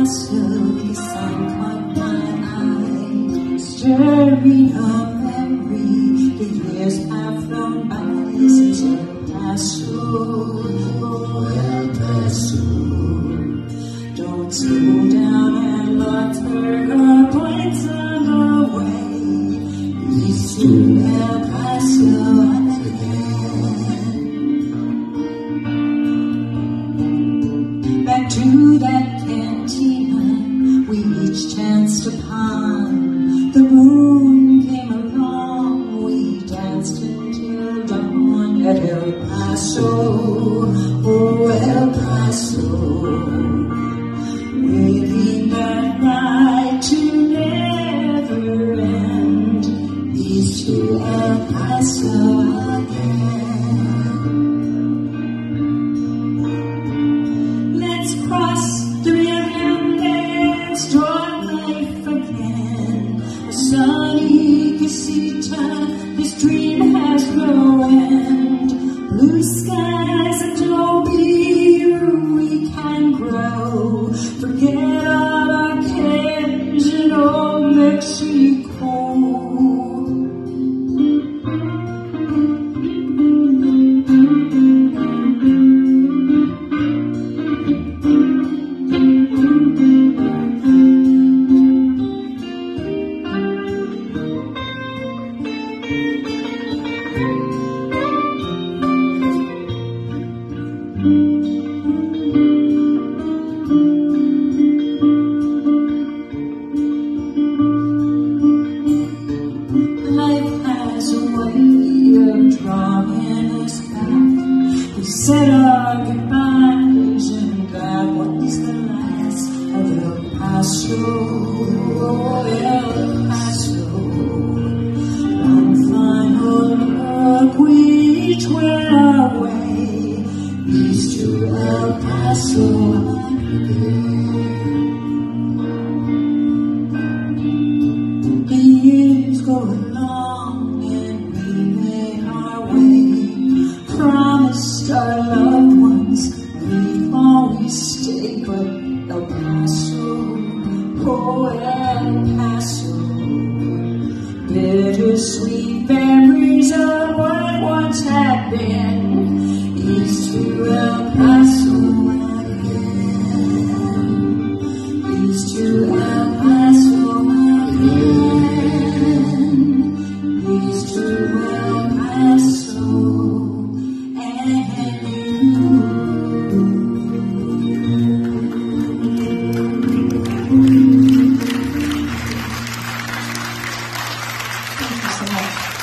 Paso, the sun caught my eye, stirring up memory. The years have flown by since El Paso, oh El Paso. Don't slow down and look through her points on the way. East to El Paso again. Back to that cantina we each chanced upon. The moon came along, we danced until dawn at El Paso, oh El Paso. Waiting that night to never end, east to El Paso again. Let's cross the river and start life again. A sunny casita, this dream has no end. Blue skies and Toby, we can grow. Forget all our cares in old Mexico. Life has a way of drawing us back. We said our goodbyes and that was the last of El Paso, oh El Paso. One final look, we each went our way, east to El Paso again. The years go along and we made our way. Promised our loved ones we'd always stay, but El Paso, oh El Paso. Bittersweet memories of what once had been, east to El Paso again, east to El Paso again, east to El Paso and you. Thank you so much.